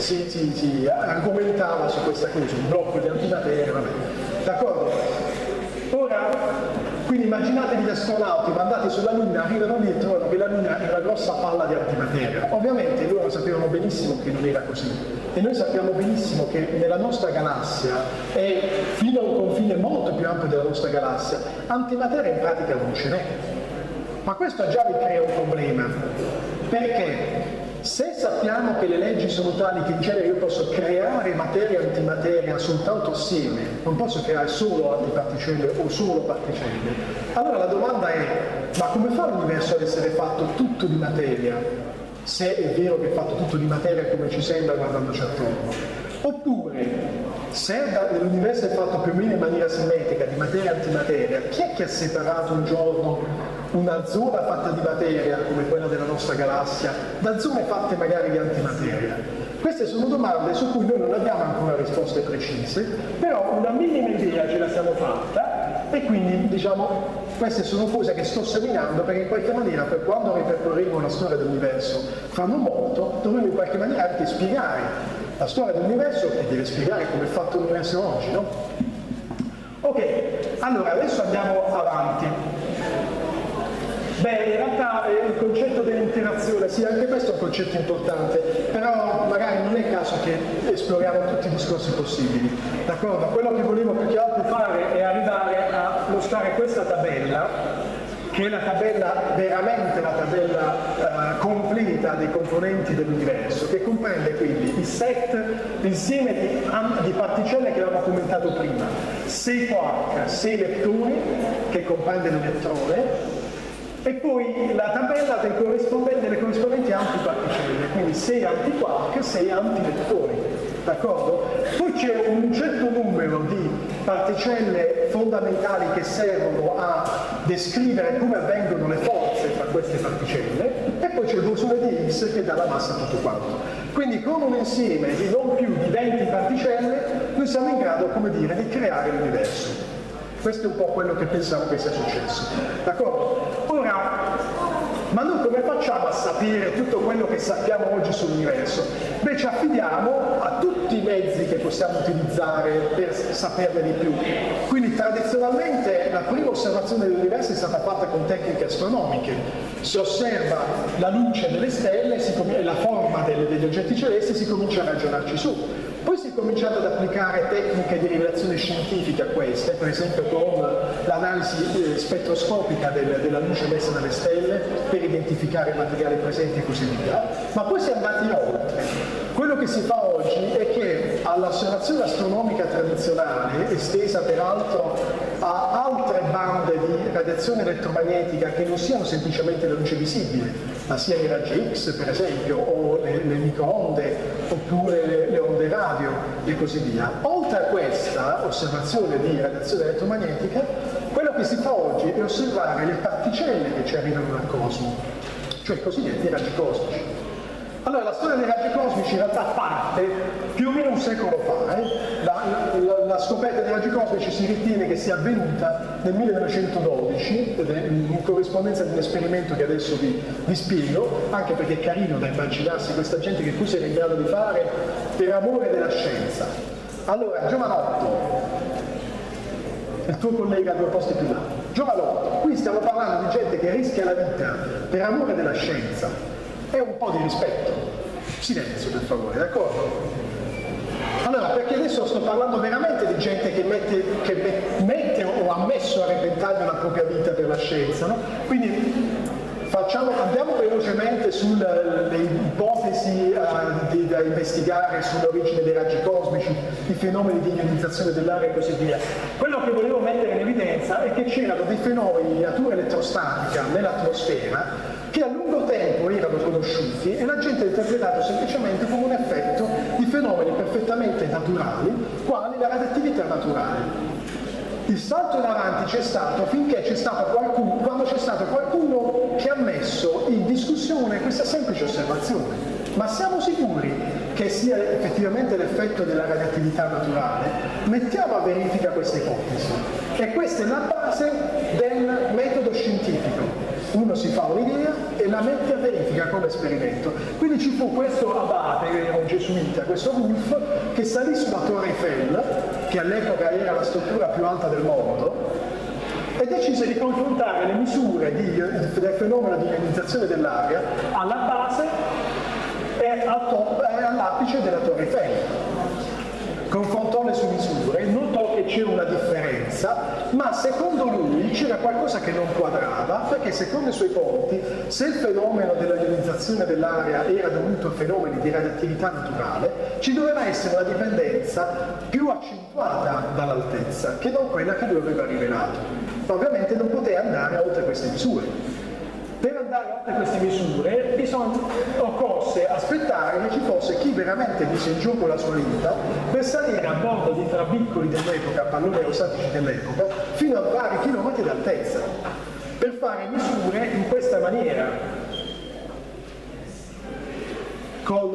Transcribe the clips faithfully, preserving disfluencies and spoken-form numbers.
si, si, si argomentava su questa cosa, un blocco di antimateria, vabbè. D'accordo? Ora, quindi immaginatevi gli astronauti mandati sulla Luna, arrivano lì e trovano che la Luna è una grossa palla di antimateria. Ovviamente loro sapevano benissimo che non era così. E noi sappiamo benissimo che nella nostra galassia, e fino a un confine molto più ampio della nostra galassia, antimateria in pratica non ce n'è. Ma questo già vi crea un problema. Perché? Se sappiamo che le leggi sono tali che in genere io posso creare materia e antimateria soltanto assieme, non posso creare solo antiparticelle o solo particelle, allora la domanda è: ma come fa l'universo ad essere fatto tutto di materia, se è vero che è fatto tutto di materia come ci sembra guardandoci attorno? Oppure, se l'universo è fatto più o meno in maniera simmetrica di materia e antimateria, chi è che ha separato un giorno una zona fatta di materia, come quella della nostra galassia, da zone fatte magari di antimateria? Queste sono domande su cui noi non abbiamo ancora risposte precise, però una minima idea ce la siamo fatta, e quindi diciamo queste sono cose che sto seminando, perché in qualche maniera per quando ripercorreremo la storia dell'universo fra non molto dovremo in qualche maniera anche spiegare la storia dell'universo, che deve spiegare come è fatto l'universo oggi, no? Ok, allora adesso andiamo avanti. Beh, in realtà eh, il concetto dell'interazione, sì, anche questo è un concetto importante, però magari non è il caso che esploriamo tutti i discorsi possibili, d'accordo? Quello che volevo più che altro fare è arrivare a mostrare questa tabella, che è la tabella, veramente la tabella eh, completa dei componenti dell'universo, che comprende quindi il set, l'insieme di, di particelle che avevamo commentato prima, sei quark, sei leptoni, che comprende l'elettrone, e poi la tabella del corrispondente, delle corrispondenti antiparticelle, quindi sei antiquark, sei antileptoni, d'accordo? Poi c'è un certo numero di particelle fondamentali che servono a descrivere come avvengono le forze tra queste particelle, e poi c'è il bosone di Higgs che dà la massa a tutto quanto. Quindi con un insieme di non più di venti particelle noi siamo in grado, come dire, di creare l'universo. Questo è un po' quello che pensavo che sia successo, d'accordo? Ora, ma noi come facciamo a sapere tutto quello che sappiamo oggi sull'universo? Beh, ci affidiamo a tutti i mezzi che possiamo utilizzare per saperne di più. Quindi tradizionalmente la prima osservazione dell'universo è stata fatta con tecniche astronomiche. Si osserva la luce delle stelle e la forma delle, degli oggetti celesti e si comincia a ragionarci su. Poi si è cominciato ad applicare tecniche di rivelazione scientifica a queste, per esempio con l'analisi eh, spettroscopica del, della luce messa dalle stelle per identificare i materiali presenti e così via. Ma poi si è andati oltre. Quello che si fa oggi è che all'osservazione astronomica tradizionale, estesa peraltro a altre bande di radiazione elettromagnetica che non siano semplicemente la luce visibile, ma sia i raggi X per esempio, o le, le microonde, oppure le, le onde radio e così via. Oltre a questa osservazione di radiazione elettromagnetica, quello che si fa oggi è osservare le particelle che ci arrivano dal cosmo, cioè i cosiddetti raggi cosmici. Allora, la storia dei raggi cosmici in realtà parte più o meno un secolo fa. Eh? La, la, la scoperta dei raggi cosmici si ritiene che sia avvenuta nel millenovecentododici, in corrispondenza di un esperimento che adesso vi, vi spiego, anche perché è carino da immaginarsi questa gente che cosa era in grado di fare per amore della scienza. Allora, giovanotto, il tuo collega due posti più là, giovanotto, qui stiamo parlando di gente che rischia la vita per amore della scienza. È un po' di rispetto. Silenzio per favore, d'accordo? Allora, perché adesso sto parlando veramente di gente che mette, che mette o ha messo a repentaglio la propria vita per la scienza, no? Quindi facciamo, andiamo velocemente sulle ipotesi uh, di, da investigare sull'origine dei raggi cosmici, i fenomeni di ionizzazione dell'aria e così via. Quello che volevo mettere in evidenza è che c'erano dei fenomeni di natura elettrostatica nell'atmosfera che a lungo tempo erano conosciuti e la gente ha interpretato semplicemente come un effetto di fenomeni perfettamente naturali, quali la radioattività naturale. Il salto in avanti c'è stato finché c'è stato qualcuno, quando c'è stato qualcuno che ha messo in discussione questa semplice osservazione. Ma siamo sicuri che sia effettivamente l'effetto della radioattività naturale? Mettiamo a verifica questa ipotesi. E questa è la base del metodo scientifico. uno si fa un'idea e la mette a verifica come esperimento. Quindi ci fu questo abate, era un gesuita, questo Wulf, che salì sulla Torre Eiffel, che all'epoca era la struttura più alta del mondo, e decise di confrontare le misure di, del fenomeno di ionizzazione dell'aria alla base e all'apice della Torre Eiffel. Confrontò le sue misure, notò che c'era una differenza, ma secondo lui c'era qualcosa che non quadrava, perché secondo i suoi conti, se il fenomeno della ionizzazione dell'aria era dovuto a fenomeni di radioattività naturale, ci doveva essere una dipendenza più accentuata dall'altezza, che non quella che lui aveva rivelato. Ma ovviamente non poteva andare oltre queste misure. Per andare oltre queste misure bisogna, occorse aspettare che ci fosse chi veramente mise in gioco la sua vita per salire a bordo di trabiccoli dell'epoca, palloni aerostatici dell'epoca, fino a vari chilometri d'altezza, per fare misure in questa maniera, con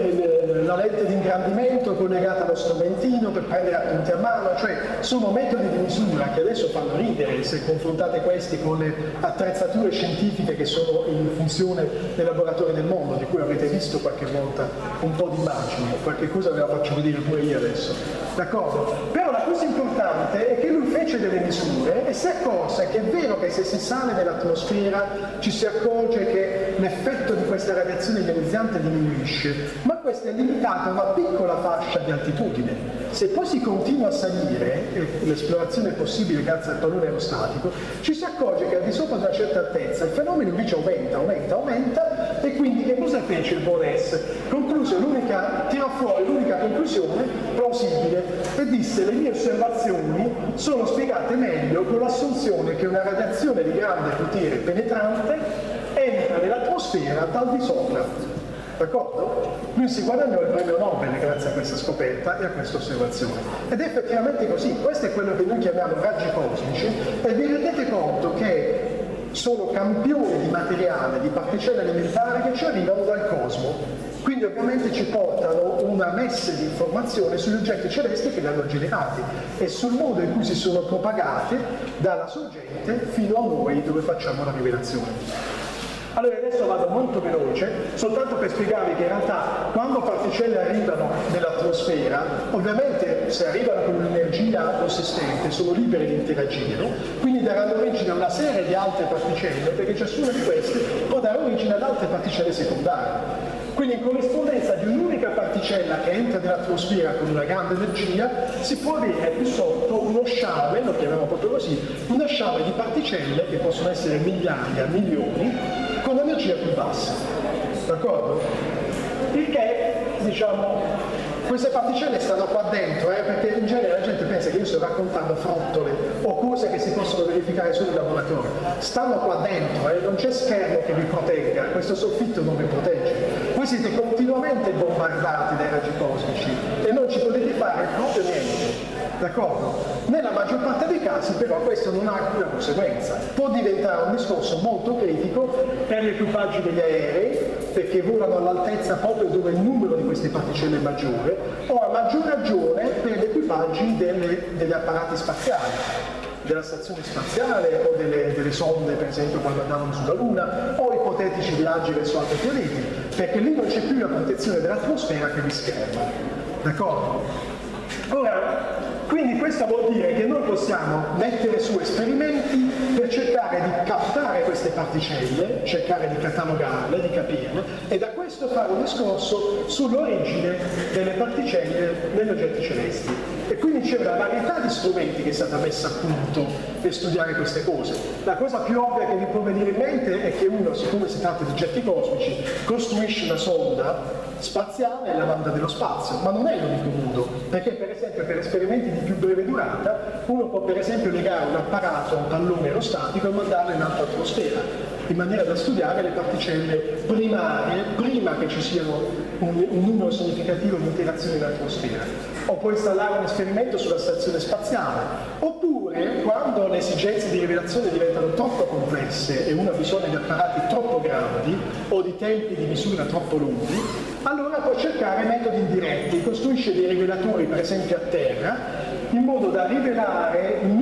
la lente di ingrandimento collegata allo strumentino per prendere appunti a mano, cioè sono metodi di misura che adesso fanno ridere se confrontate questi con le attrezzature scientifiche che sono in funzione nei laboratori del mondo, di cui avrete visto qualche volta un po' di immagini, qualche cosa ve la faccio vedere pure io adesso, d'accordo? Però la cosa importante è che lui fece delle misure e si accorse che è vero che se si sale nell'atmosfera ci si accorge che l'effetto di questa radiazione ionizzante diminuisce, ma questo è limitato a una piccola fascia di altitudine. Se poi si continua a salire, e l'esplorazione è possibile grazie al pallone aerostatico, ci si accorge che al di sopra di una certa altezza il fenomeno invece aumenta, aumenta, aumenta, e quindi che cosa fece il Boles? Concluse l'unica, tirò fuori l'unica conclusione plausibile e disse: le mie osservazioni sono spiegate meglio con l'assunzione che una radiazione di grande potere penetrante entra nell'atmosfera dal di sopra. D'accordo? Lui si guadagnò il premio Nobel grazie a questa scoperta e a questa osservazione. Ed è effettivamente così, questo è quello che noi chiamiamo raggi cosmici, e vi rendete conto che sono campioni di materiale, di particelle elementari che ci arrivano dal cosmo. Quindi ovviamente ci portano una messe di informazioni sugli oggetti celesti che li hanno generati e sul modo in cui si sono propagati dalla sorgente fino a noi dove facciamo la rivelazione. Allora adesso vado molto veloce, soltanto per spiegarvi che in realtà quando particelle arrivano nell'atmosfera, ovviamente se arrivano con un'energia consistente sono libere di interagire, quindi daranno origine a una serie di altre particelle, perché ciascuna di queste può dare origine ad altre particelle secondarie. Quindi in corrispondenza di un'unica particella che entra nell'atmosfera con una grande energia si può avere più sotto uno sciame, lo chiamiamo proprio così, uno sciame di particelle che possono essere migliaia, milioni, con energia più bassa. D'accordo? Il che, diciamo, queste particelle stanno qua dentro, eh, perché in genere la gente pensa che io sto raccontando frottole o cose che si possono verificare solo in laboratorio. Stanno qua dentro, eh, non c'è schermo che vi protegga, questo soffitto non vi protegge. Voi siete continuamente bombardati dai raggi cosmici e non ci potete fare proprio niente. D'accordo? Nella maggior parte dei casi però questo non ha alcuna conseguenza. Può diventare un discorso molto critico per gli equipaggi degli aerei, perché volano all'altezza proprio dove il numero di queste particelle è maggiore, o a maggior ragione per gli equipaggi delle, degli apparati spaziali, della stazione spaziale o delle, delle sonde, per esempio quando andavano sulla Luna, o ipotetici viaggi verso altri pianeti, perché lì non c'è più la protezione dell'atmosfera che vi scherma. D'accordo? Ora, quindi questo vuol dire che noi possiamo mettere su esperimenti per cercare di captare queste particelle, cercare di catalogarle, di capirle, e da questo fare un discorso sull'origine delle particelle negli oggetti celesti. E quindi c'è una varietà di strumenti che è stata messa a punto per studiare queste cose. La cosa più ovvia che vi può venire in mente è che uno, siccome si tratta di oggetti cosmici, costruisce una sonda spaziale e la manda nello spazio, ma non è l'unico modo, perché per esempio per esperimenti di più breve durata uno può per esempio legare un apparato a un pallone aerostatico e mandarlo in alta atmosfera, in maniera da studiare le particelle primarie prima che ci siano un, un numero significativo di interazioni in atmosfera. O può installare un esperimento sulla stazione spaziale, oppure quando le esigenze di rivelazione diventano troppo complesse e uno ha bisogno di apparati troppo grandi o di tempi di misura troppo lunghi, allora può cercare metodi indiretti, costruisce dei rivelatori per esempio a terra, in modo da rivelare il numero di particelle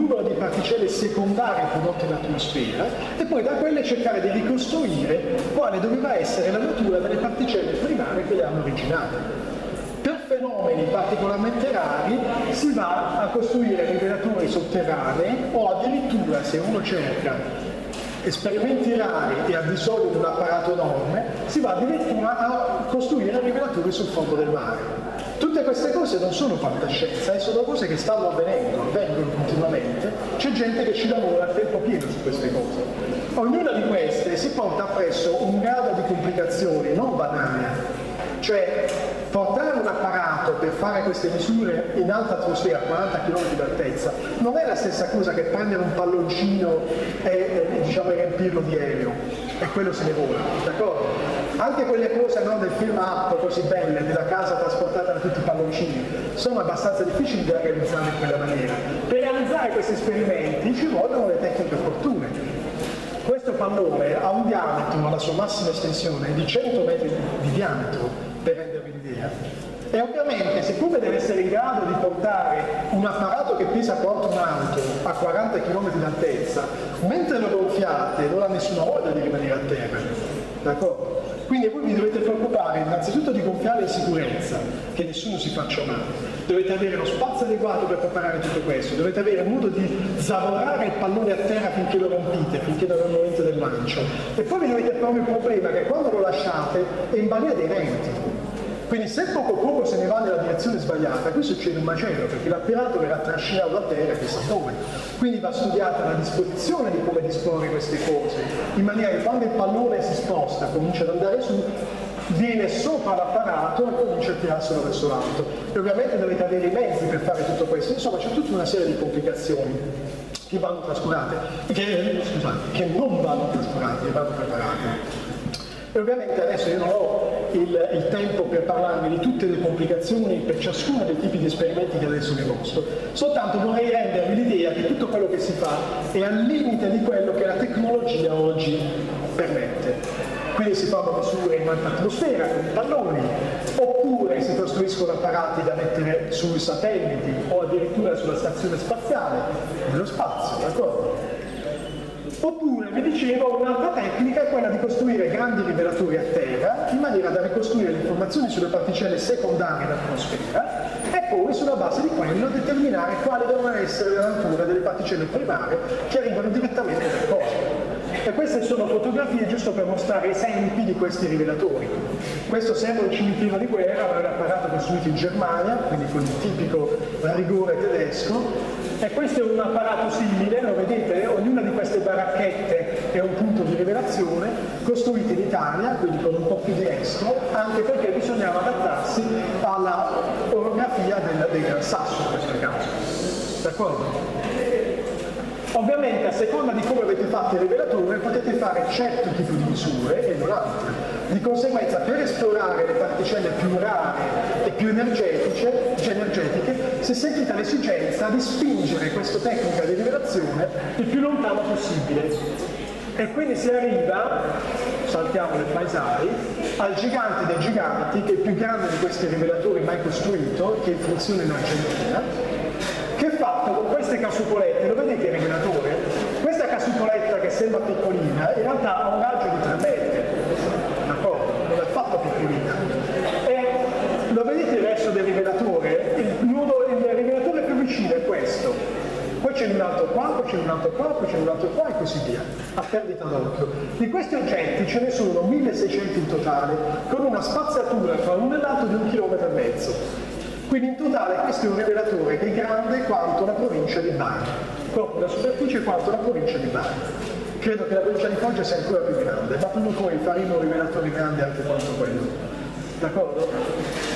particelle secondarie prodotte in atmosfera e poi da quelle cercare di ricostruire quale doveva essere la natura delle particelle primarie che le hanno originate. Per fenomeni particolarmente rari si va a costruire rivelatori sotterranei o addirittura, se uno cerca esperimenti rari e ha bisogno di un apparato enorme, si va addirittura a costruire rivelatori sul fondo del mare. Tutte queste cose non sono fantascienza, eh, sono cose che stanno avvenendo, avvengono continuamente, c'è gente che ci lavora a tempo pieno su queste cose. Ognuna di queste si porta appresso un grado di complicazioni non banale, cioè portare un apparato per fare queste misure in alta atmosfera a quaranta chilometri d'altezza non è la stessa cosa che prendere un palloncino e, e diciamo, riempirlo di elio e quello se ne vola, d'accordo? Anche quelle cose, no, del film Up così belle, della casa trasportata da tutti i palloncini, sono abbastanza difficili da realizzare in quella maniera. Per realizzare questi esperimenti ci vogliono le tecniche opportune. Questo pallone ha un diametro, alla sua massima estensione, di cento metri di diametro, per rendervi l'idea. E ovviamente, siccome deve essere in grado di portare un apparato che pesa quanto un'auto a quaranta chilometri d'altezza, mentre lo gonfiate non ha nessuna voglia di rimanere a terra, d'accordo? Quindi voi vi dovete preoccupare innanzitutto di gonfiare in sicurezza, che nessuno si faccia male. Dovete avere lo spazio adeguato per preparare tutto questo, dovete avere modo di zavorare il pallone a terra finché lo rompite, finché non è il momento del lancio. E poi vi dovete porre il problema che quando lo lasciate è in balia dei venti. Quindi se poco poco se ne va nella direzione sbagliata, qui succede un macello, perché l'apparato verrà trascinato a terra chissà dove. Quindi va studiata la disposizione di come disporre queste cose, in maniera che quando il pallone si sposta, comincia ad andare su, viene sopra l'apparato e comincia a tirarselo verso l'alto. E ovviamente dovete avere i mezzi per fare tutto questo. Insomma, c'è tutta una serie di complicazioni che vanno trascurate, che, scusate, che non vanno trascurate, che vanno preparate. E ovviamente adesso io non ho il, il tempo per parlarvi di tutte le complicazioni per ciascuno dei tipi di esperimenti che adesso vi mostro, soltanto vorrei rendervi l'idea che tutto quello che si fa è al limite di quello che la tecnologia oggi permette. Quindi si fanno misure in alta atmosfera con i palloni, oppure si costruiscono apparati da mettere sui satelliti o addirittura sulla stazione spaziale, nello spazio, d'accordo? Oppure, vi dicevo, un'altra tecnica è quella di costruire grandi rivelatori a terra in maniera da ricostruire le informazioni sulle particelle secondarie d'atmosfera e poi sulla base di quello determinare quali devono essere le nature delle particelle primarie che arrivano direttamente dal cosmo. E queste sono fotografie giusto per mostrare esempi di questi rivelatori. Questo sembra un cimitero di guerra, ma è un apparato costruito in Germania, quindi con il tipico rigore tedesco. E questo è un apparato simile, lo vedete? Ognuna di queste baracchette è un punto di rivelazione, costruito in Italia, quindi con un po' più di estro, anche perché bisognava adattarsi alla orografia del, del Gran Sasso in questo caso. D'accordo? Ovviamente a seconda di come avete fatto il rivelatore potete fare certo tipo di misure e non altre. Di conseguenza per esplorare le particelle più rare e più energetiche, energetiche se sentite l'esigenza di spingere questa tecnica di rivelazione il più lontano possibile. E quindi si arriva, saltiamo le paesai, al gigante dei giganti, che è il più grande di questi rivelatori mai costruito, che è in funzione in Argentina, che è fatto con queste casupolette. Lo vedete il rivelatore? Questa casupoletta che sembra piccolina in realtà ha un raggio di tre metri, d'accordo? Non è affatto piccolina. E lo vedete il resto del rivelatore? Il, nudo, il rivelatore più vicino è questo. Poi c'è un altro qua, poi c'è un altro qua, poi c'è un altro qua e così via, a perdita d'occhio. Di questi oggetti ce ne sono milleseicento in totale, con una spaziatura fra l'uno e l'altro di un chilometro e mezzo. Quindi in totale questo è un rivelatore che è grande quanto la provincia di Bari, proprio la superficie quanto la provincia di Bari. Credo che la provincia di Foggia sia ancora più grande, ma prima o poi faremo un rivelatore grande anche quanto quello. D'accordo?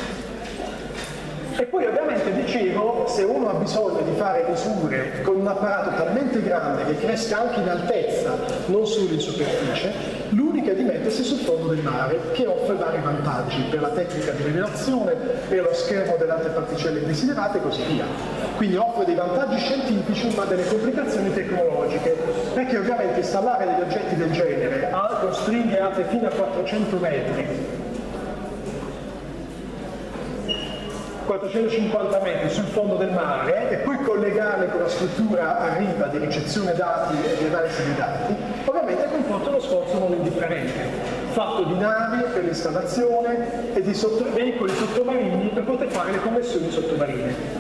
E poi ovviamente dicevo, se uno ha bisogno di fare misure con un apparato talmente grande che cresca anche in altezza, non solo in superficie, l'unica è di mettersi sul fondo del mare, che offre vari vantaggi per la tecnica di rivelazione, per lo schermo delle altre particelle indesiderate e così via. Quindi offre dei vantaggi scientifici ma delle complicazioni tecnologiche, perché ovviamente installare degli oggetti del genere con stringhe alte fino a quattrocento metri quattrocentocinquanta metri sul fondo del mare e poi collegarli con la struttura a riva di ricezione dati e di analisi dei dati, ovviamente comporta uno sforzo non indifferente, fatto di navi per l'installazione e di sotto veicoli sottomarini per poter fare le connessioni sottomarine.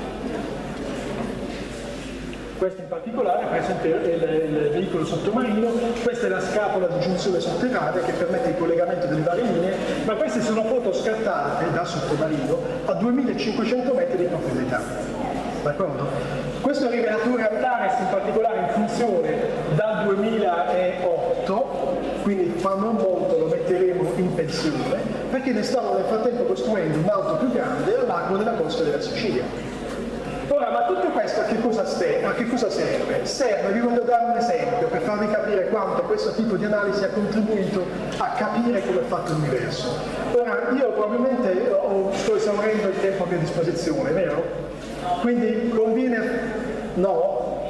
Questo in particolare presenta il, il veicolo sottomarino, questa è la scapola di giunzione sotterranea che permette il collegamento delle varie linee, ma queste sono foto scattate da sottomarino a duemilacinquecento metri di profondità. D'accordo? Questo rivelatore Antares in particolare in funzione dal duemilaotto, quindi fra non molto lo metteremo in pensione, perché ne stavano nel frattempo costruendo un altro più grande al largo della costa della Sicilia. Ora, ma tutto questo a che cosa, ste, a che cosa serve? Serve, vi voglio dare un esempio per farvi capire quanto questo tipo di analisi ha contribuito a capire come è fatto l'universo. Ora, io probabilmente oh, sto esaurendo il tempo che ho a disposizione, vero? Quindi conviene... No?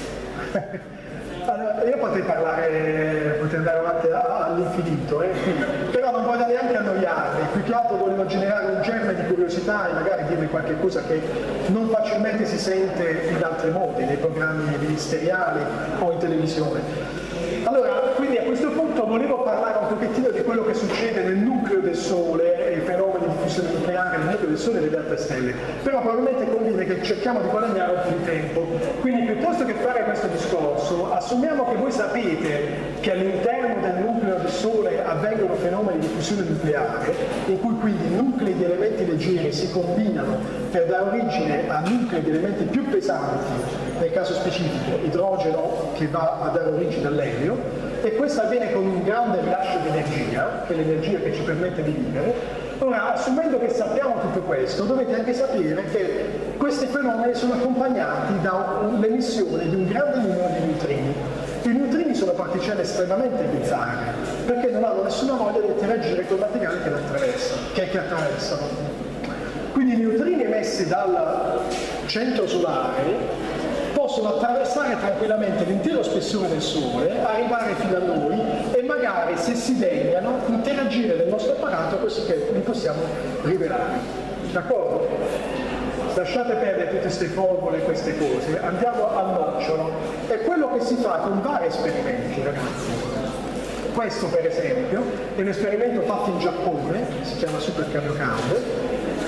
Allora, io potrei parlare, potrei andare avanti all'infinito, eh? Però non voglio neanche annoiarvi, più che altro volevo generare un germe di curiosità e magari dirvi qualche cosa che non facilmente si sente in altri modi, nei programmi ministeriali o in televisione. Allora, quindi a questo punto volevo parlare un pochettino di quello che succede nel nucleo del Sole e i fenomeni di fusione nucleare nel nucleo del Sole e delle altre stelle, però probabilmente conviene che cerchiamo di guadagnare un po' di tempo. Quindi piuttosto che fare questo discorso, assumiamo che voi sapete che all'interno del nucleo del Sole avvengono fenomeni di fusione nucleare, in cui quindi nuclei di elementi leggeri si combinano per dare origine a nuclei di elementi più pesanti, nel caso specifico idrogeno che va a dare origine all'elio, e questo avviene con un grande rilascio di energia, che è l'energia che ci permette di vivere. Ora, assumendo che sappiamo tutto questo, dovete anche sapere che questi fenomeni sono accompagnati dall'emissione di un grande numero di neutrini. I neutrini sono particelle estremamente bizzarre, perché non hanno nessuna voglia di interagire con il materiale che, attraversa, che, che attraversano. Quindi i neutrini emessi dal centro solare possono attraversare tranquillamente l'intero spessore del Sole, arrivare fino a noi e magari, se si degnano, interagire nel nostro apparato così che li possiamo rivelare. D'accordo? Lasciate perdere tutte queste formule e queste cose, andiamo al nocciolo. È quello che si fa con vari esperimenti, ragazzi. Questo, per esempio, è un esperimento fatto in Giappone, si chiama Super Kamiokande.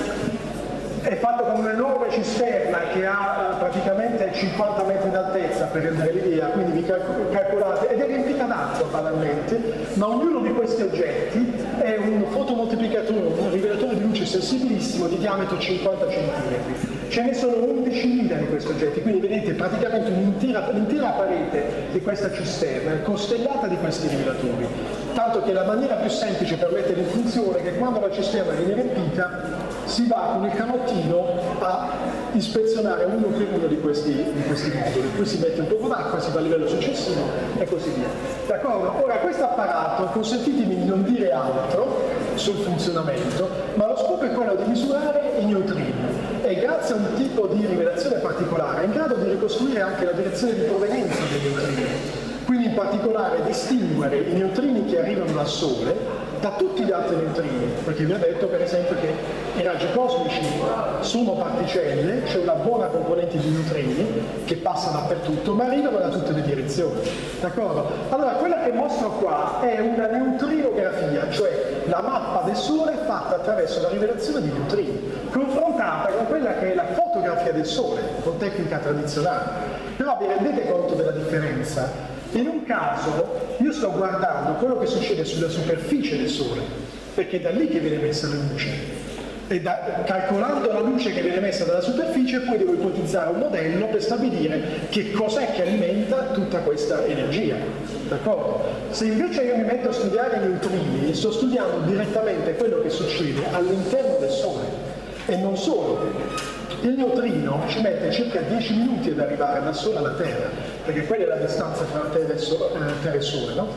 È fatto con un'enorme cisterna che ha uh, praticamente cinquanta metri d'altezza per rendere l'idea, quindi vi calc- calcolate, ed è riempita d'acqua banalmente, ma ognuno di questi oggetti è un fotomoltiplicatore, un rivelatore di luce sensibilissimo di diametro cinquanta centimetri. Ce ne sono undicimila di questi oggetti, quindi vedete praticamente un'intera, l'intera parete di questa cisterna è costellata di questi rivelatori, tanto che la maniera più semplice per mettere in funzione è che quando la cisterna viene riempita si va con il canottino a ispezionare uno per uno di questi, di questi moduli, poi si mette un po' d'acqua, si va a livello successivo e così via. D'accordo? Ora, questo apparato, consentitemi di non dire altro sul funzionamento, ma lo scopo è quello di misurare i neutrini e grazie a un tipo di rivelazione particolare è in grado di ricostruire anche la direzione di provenienza dei neutrini. Quindi in particolare distinguere i neutrini che arrivano dal Sole da tutti gli altri neutrini, perché vi ho detto per esempio che i raggi cosmici sono particelle, c'è una buona componente di neutrini che passa dappertutto, ma arrivano da tutte le direzioni. D'accordo? Allora, quella che mostro qua è una neutrinografia, cioè la mappa del Sole fatta attraverso la rivelazione di neutrini, confrontata con quella che è la fotografia del Sole, con tecnica tradizionale. Però vi rendete conto della differenza? In un caso io sto guardando quello che succede sulla superficie del Sole, perché è da lì che viene messa la luce, e da, calcolando la luce che viene messa dalla superficie poi devo ipotizzare un modello per stabilire che cos'è che alimenta tutta questa energia. D'accordo? Se invece io mi metto a studiare i neutrini, sto studiando direttamente quello che succede all'interno del Sole, e non solo. Il neutrino ci mette circa dieci minuti ad arrivare dal Sole alla Terra, perché quella è la distanza tra la Terra e il Sole, eh, Terra e Sole, no?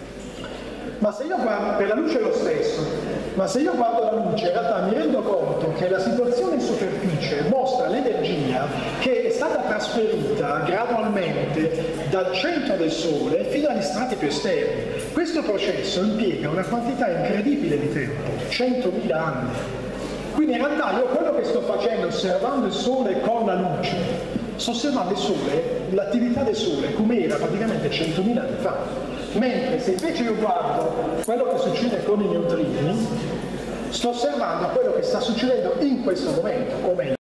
Ma se io guardo, per la luce è lo stesso, ma se io guardo la luce in realtà mi rendo conto che la situazione in superficie mostra l'energia che è stata trasferita gradualmente dal centro del Sole fino agli strati più esterni. Questo processo impiega una quantità incredibile di tempo, centomila anni. Quindi in realtà io quello che che sto facendo osservando il Sole con la luce, sto osservando il Sole, l'attività del Sole come era praticamente centomila anni fa. Mentre se invece io guardo quello che succede con i neutrini, sto osservando quello che sta succedendo in questo momento, o meglio,